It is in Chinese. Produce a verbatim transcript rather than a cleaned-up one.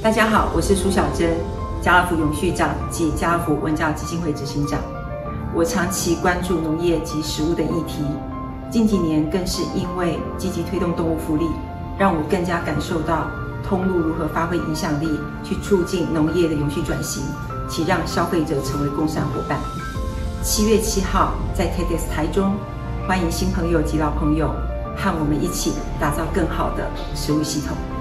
大家好，我是苏小珍，家乐福永续长及家乐福文教基金会执行长。我长期关注农业及食物的议题，近几年更是因为积极推动动物福利，让我更加感受到通路如何发挥影响力，去促进农业的永续转型，且让消费者成为共善伙伴。七月七号在 T E D X 台中，欢迎新朋友及老朋友和我们一起打造更好的食物系统。